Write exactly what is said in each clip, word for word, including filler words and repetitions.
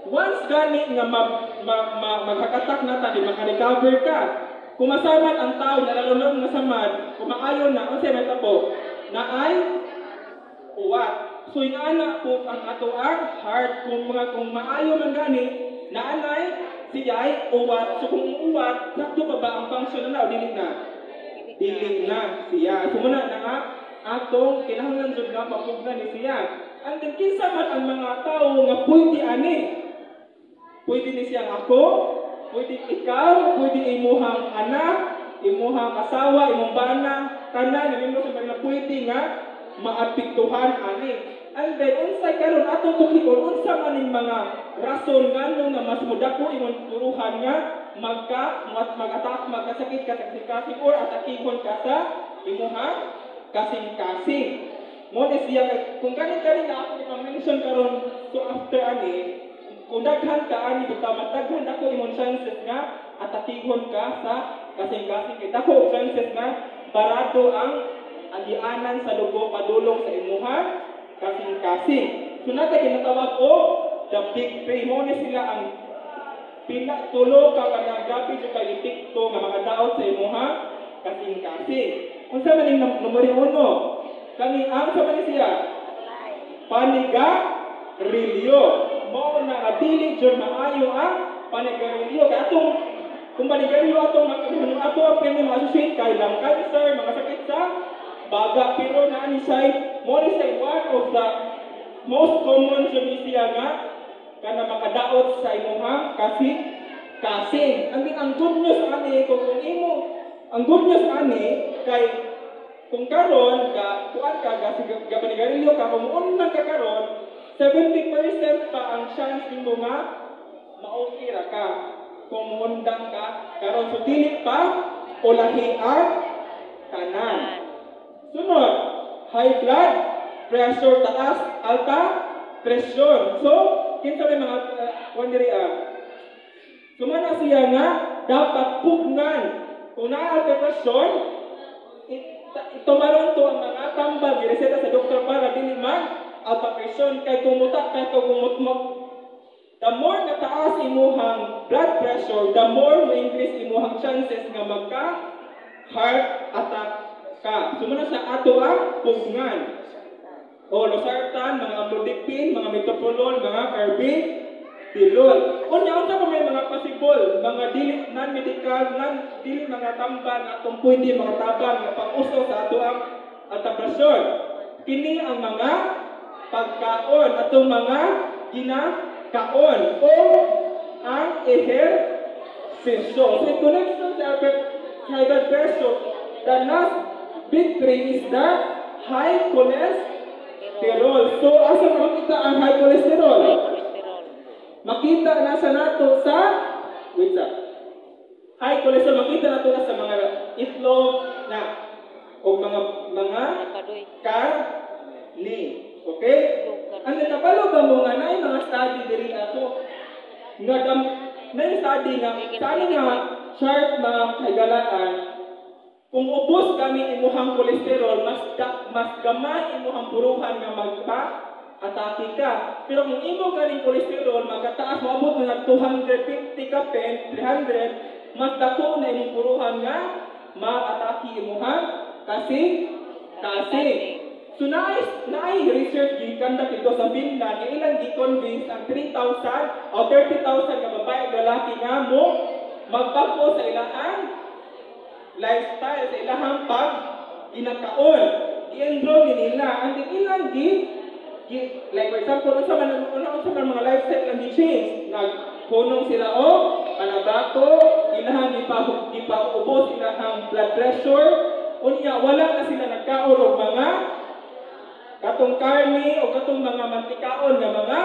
once gani nga mag, mag, mag, maghakatak na ta, di makarecover ka. Kung masamad ang tao, nalalunod nga samad, kung maayon na, ang may tapo, na ay uwat. So inaana po ang ato ang heart, kung mga kung maayo man gani, naanay, siya ay uwat. So kung uwat, sakto pa ba ang function na o dili na? Dili na siya. So muna na nga, atong kinahanglan jud nga mapugna ni siya. Ang kinsa man ang mga tao nga pwede ani. Pwede ni siyang ako, pwede ikaw, pwede imuhang anak, imuhang asawa, imong bana, tanan nga mimo sa mga pwede nga maapektuhan ani. And then unsay karon atong tukikon unsa man ning mga rason nganong nga mas mudako imong turuhan nga magka mag-attack magkasakit ka sa kasing or atakihon ka sa imuhang kasing-kasing. Mo ni siya kung kanin kanin na ako i-mention karon so after ani kung daghan ka ani bitaw mataghan ako imong chances nga atakihon ka sa kasing-kasing kita ko chances nga barado ang agianan sa dugo padulong sa imuhang kasing-kasing. So natin kinatawag o the big three. Mo ni sila ang pila tulo ka kanang grabe jud kay tikto nga mga daot sa imuhang kasing-kasing. Unsa man ning numero uno? Kani ang sa man siya? Panigarilyo. Mo na adili jud maayo ang panigarilyo kay atong kung panigarilyo atong makahimo ato ang pwede ma-associate kay lung cancer, mga sakit sa baga, pero na ni say mo ni say one of the most common jud siya nga kana makadaot sa imong kasing kasing. Ang ang good news ani kung imo ang good news ani kay kung karon ka kuan ka gapanigarilyo ka kung unang ka karon seventy percent pa ang chance nimo nga ma-okay ra ka kung undang ka karon so dili pa ulahi ang tanan. Sunod, high blood pressure taas, alta pressure. So kinsa may mga uh, kuan diri ah. Sumana siya nga dapat pugnan. Kung naa alta pressure, ito maron to ang mga tambal gireseta sa doktor para dili man alta pressure kay kumutak kay kumutmot. The more na taas imuhang blood pressure, the more mo increase imuhang chances nga magka heart attack ka. Sumuna sa ato ang pugnan. O losartan, mga amlodipine, mga metoprolol, mga carbitilol. Unya unsa pa may mga possible, mga dili non-medical, non dili mga tambal nga atong pwede mga tabang nga pag-uso sa ato ang alta-pressure. Kini ang mga pagkaon atong mga ginakaon o ang ehersisyo. So in connection sa high blood pressure, the last big three is the high cholesterol. So asa makita ang high cholesterol? Makita na sa nato sa wait sa high cholesterol makita nato na sa mga itlog na o mga mga karne. Okay? Ang nakabalo ba mo nga na mga study diri ato nga dam na study nga sa nga chart mga kagalaan kung ubos kami imuhang kolesterol mas da, mas gamay imuhang puruhan nga magpa atake ka. Pero kung imo ganing kolesterol magkataas moabot na two fifty ka pen three hundred mas dako na imong puruhan nga ma-atake imuhang kasi kasi so naay naay research gikan dito sa Finland nga ilang gi-convince ang three thousand o thirty thousand ka babae lalaki nga mo magbago sa ilahang lifestyle sa ilahang pag ginakaon gi-enroll nila ang ilang gi like for example unsa man unsa man mga lifestyle lang gi-change nagpunong sila o panabato ilahang ipahug ipaubos ilahang blood pressure unya wala na sila nagkaon og mga katong karne o katong mga mantikaon nga mga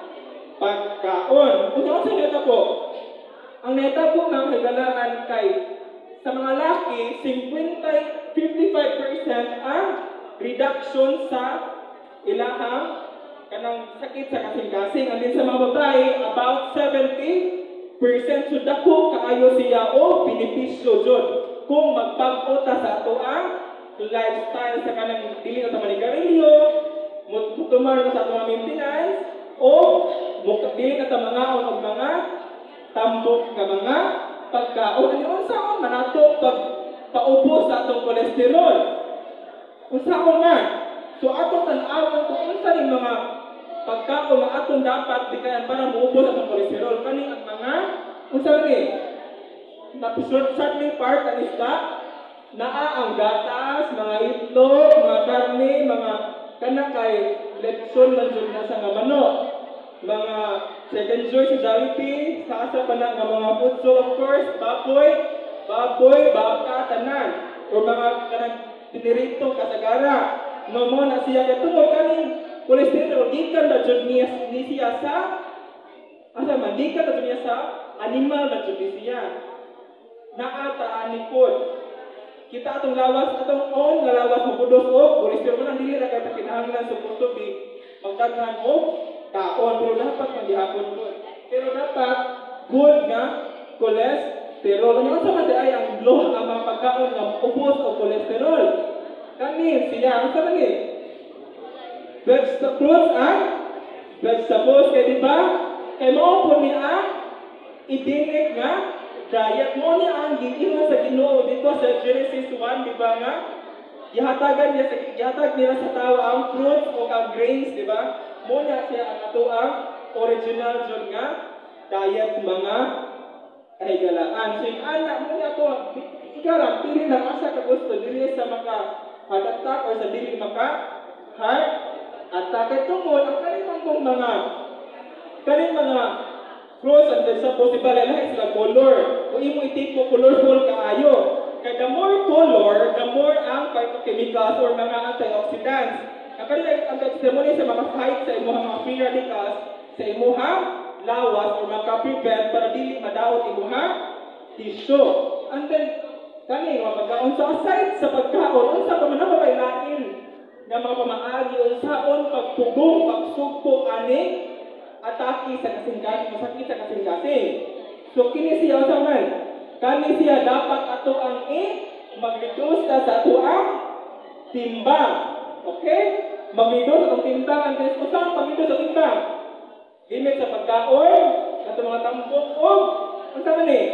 pagkaon. Unsa sa neta po? Ang neta po ng higalaran kay sa mga laki fifty-five percent ang reduction sa ilahang kanang sakit sa kasing-kasing. And din sa mga babae about seventy percent so dako kaayo siya o benepisyo jud kung magbag-o ta sa ato ang lifestyle sa kanang dili na manigarilyo, mutumar na sa atong maintenance o Mukha dili na ta mangaon og mga tambok nga mga pagkaon. Ani unsaon man ato pag paubos sa atong kolesterol? Unsaon man? So atong tan-awon kung unsa ning mga pagkaon nga atong dapat dikayan para maubos atong kolesterol. Kani ang mga unsa ni? Na short-shortly part ang isda, naa ang gatas, mga itlog, mga karne, mga kana kay lechon man jud na sa nga manok. Mga second choice sa Jollibee, sa asa pa na nga mga food. So of course, baboy, baboy, baka, tanan. O mga kanang tinirito, kasagara. No mo na siya kay tungod kaning kolesterol, gikan na jud niya ni siya sa asa man, gikan na jud niya sa animal na jud siya. Naata ani pod. Kita atong lawas, atong on nga lawas mapudos og kolesterol man dili ra kay kinahanglan sa puso bi magdaghan og kaon, pero dapat magihapon good. Pero dapat good nga cholesterol. Ano sa mati ay ang low ang mga pagkaon nga ubos o cholesterol. Kani siya, ang sa mani? Vegetables, fruits and vegetables. Kaya diba? Kaya mo po niya idinig nga diet mo niya ang giingon sa Ginoo dito sa Genesis one, diba nga? Gihatagan niya sa gihatag nila sa tao ang fruits o ang grains, diba? Muna siya ang ato ang original dyan nga diet mga kahigalaan. So yung anak mo niya ito, ikaw lang, pili lang asa ka gusto, dili sa maka heart attack or sa dili maka heart attack. Kaya tungkol, ang kalimang mong mga kaling mga fruits and vegetables, ibalalahay sila color. Kung imo itipo, colorful kaayo. Kaya the more color, the more ang phytochemicals or mga antioxidants. Kaya ang testimony sa mga fight sa imuhang mga free radicals sa imuhang lawas o maka-prevent para dili madaot imuhang tissue. And then, kani, mga pagkaon sa aside sa pagkaon, unsa pa man na mabailain nga mga pamaagi, unsaon pagtugong, pagsugpo, ani, atake sa kasing-kasing, masakit sa kasing-kasing. So, kini siya sa man, kani siya dapat ato ang i, mag-reduce na sa ato ang timbang. Okay? Mag-reduce ang timbang. Ang test ko saan mag-reduce ang timbang? Limit sa pagkaon, at mga tambok, o, ang sama ni?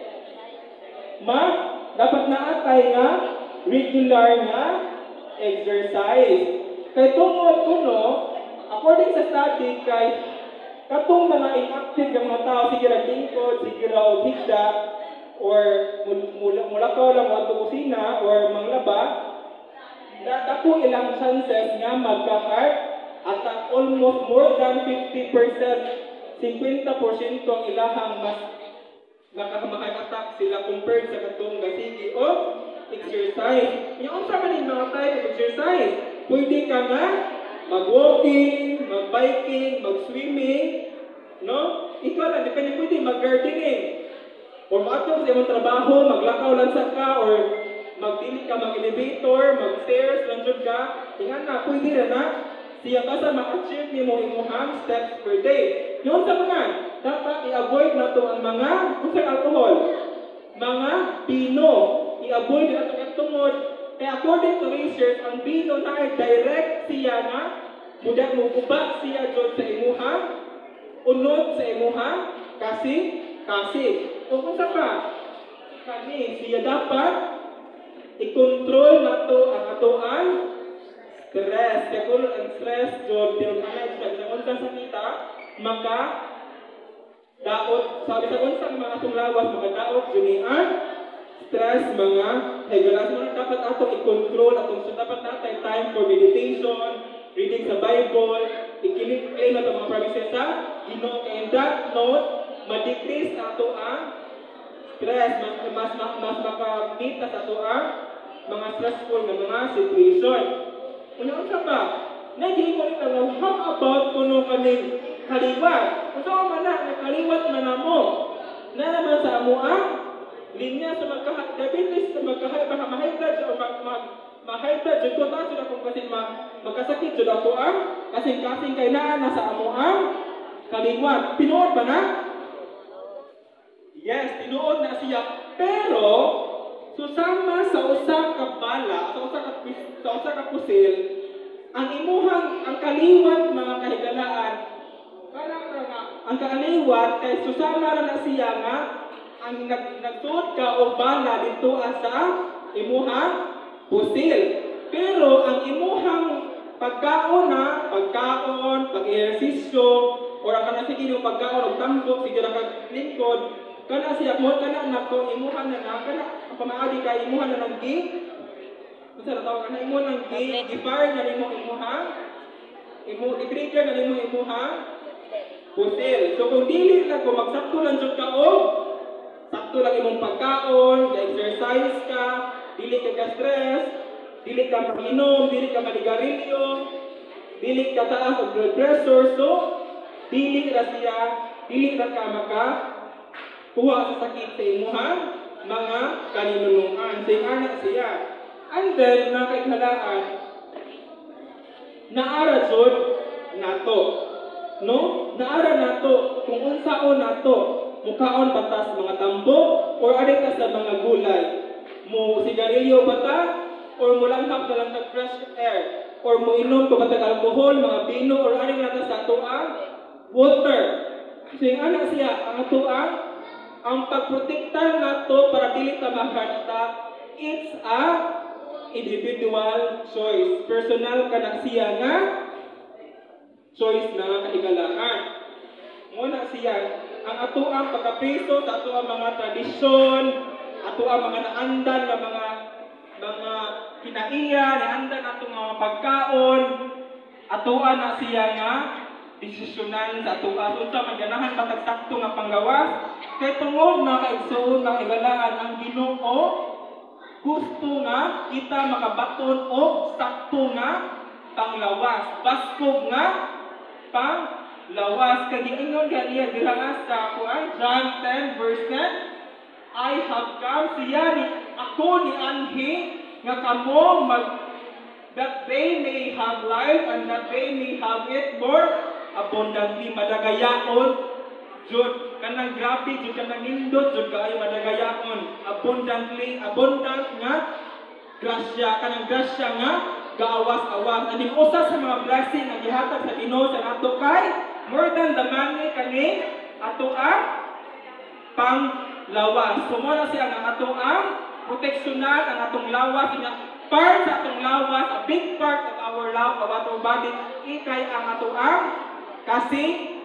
Ma, dapat naatay nga, regular nga, exercise. Kaya tungod ko no, according sa study, kay katong mga inactive ng mga tao, sige lang lingkod, sige lang higda, or mulakaw lang mga kusina, or manglaba, dako ilang chances nga magka-heart attack. Almost more than fifty percent, fifty percent ang ilahang mas makaka-heart attack sila compared sa katong gasigi o exercise. Yung sa man yung mga type of exercise, pwede ka nga mag-walking, mag-biking, mag-swimming, no? Ikaw lang, depende pwede mag-gardening. Or maato sa imong trabaho, maglakaw lang sa ka, or magdili ka mag-elevator, mag-stairs, lanjod ka, tingnan na, pwede na na, siya basta ma-achieve ni mo imuhang steps per day. Yun sa mga, dapat i-avoid na to ang mga, kung sa alcohol, mga pino, i-avoid na ito ang tungod. Kaya according to research, ang pino na ay direct siya na, mudak mo guba siya dyan sa imuhang, unod sa imuhang, kasi, kasi. O kung sa pa, kani, siya dapat, i-control na to ang atoan stress. Kaya kung ang stress, John, pinag-manage ka sa unsang sakita, maka daot, sabi sa unsang mga atong lawas, maka daot, junian, stress, mga higalas mo na dapat atong i-control, atong so dapat natay time for meditation, reading sa Bible, ikinig-claim na itong mga promises sa Ginoo. And that note, ma-decrease na ito ang stress, mas, mas, mas, mas makamit na sa ito ang mga stressful na mga situation. Ano sa ba? Naging ko rin lang, how about kuno kaning kaliwat? Kung saan man na, nakaliwat man na mo, na naman sa amo ang linya sa magka-diabetes, sa magka-high blood, o mag-high blood, dyan ko na sila kung kasi magkasakit, dyan ako ang kasing-kasing kay na nasa amo ang kaliwat. Pinuod ba na? Yes, pinuod na siya. Pero, susama sa usa ka bala, sa usa ka sa usa ka pusil, ang imuhang ang kaliwat mga kahigalaan, kana nga ang kaaliwat kay susama ra na siya nga ang nag nagtuod ka o bala dito sa imuhang pusil. Pero ang imuhang pagkaon na, pagkaon, pag-ehersisyo, o ang kana sige yung pagkaon, o tambok, sige lang kaglingkod, kana siya, mo kana na ko, imuhan na na, kana, pamaagi ka, imuhan na ng gi, kung sa natawag ka na, imuhan ng gi, i-fire na nimo imuhang, imu, i-trigger na nimo imuhang, pusil. So kung dili na ko, magsakto lang dyan ka, o, sakto lang imong pagkaon, ka-exercise ka, dili ka ka-stress, dili ka mag-inom, dili ka maligarilyo, dili ka taas ang blood pressure, so, dili na siya, dili na ka maka, kuha sa sakit sa imuhang mga kaninunungan. So, yung anak siya. And then, mga kaighalaan, naara jud nato. No? Naara nato, kung unsaon nato, mukaon patas mga tambo, or adik ka sa mga gulay. Mo sigarilyo ba ta? Or mo langhap na lang tag fresh air, or mo inom pa batag alcohol, mga bino, or aring nata sa ato ang water. So yung anak siya, ang ato ang ang pagprotektar nato para dili ta makarta, it's a individual choice. Personal ka na siya nga choice na kaigalaan. Muna siya, ang ato ang pagkapriso sa ato ang mga tradisyon, ato ang mga naandan ng mga mga kinaiya, naandan atong mga pagkaon, atoan na siya nga desisyonan sa ato aso sa maganahan patagsakto nga panggawas kay tungod na kaigsuon nga igalaan ang Ginoo gusto nga kita makabaton og sakto nga panglawas, baskog nga panglawas. Kay giingon ganiya dira sa kuan John ten verse ten, I have come, siya ni ako ni anhi nga kamo mag that they may have life and that they may have it more abundantly. Madagayaon jud kanang grabe jud kanang nindot jud kaayo madagayaon abundantly, abundant nga grasya, kanang grasya nga gaawas-awas. Ani usa sa mga blessing nga gihatag sa Ginoo sa ato kay more than the money kani ato ang panglawas. Sumuna siya ang ato ang proteksyonan, ang atong lawas, nga part sa atong lawas, a big part of our law, of our body, ikay ang ato ang kasi